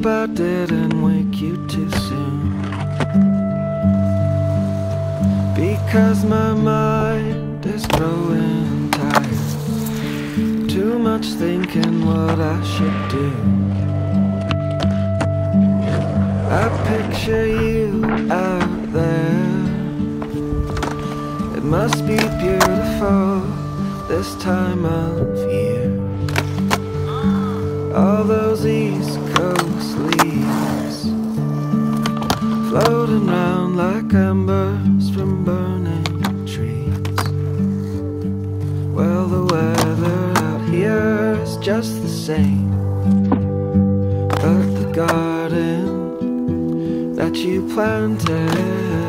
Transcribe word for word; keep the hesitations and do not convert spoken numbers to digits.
hope I didn't wake you too soon, because my mind is growing tired. Too much thinking what I should do. I picture you out there. It must be beautiful this time of year. All those East Coast leaves floating round like embers from burning trees. Well, the weather out here is just the same, but the garden that you planted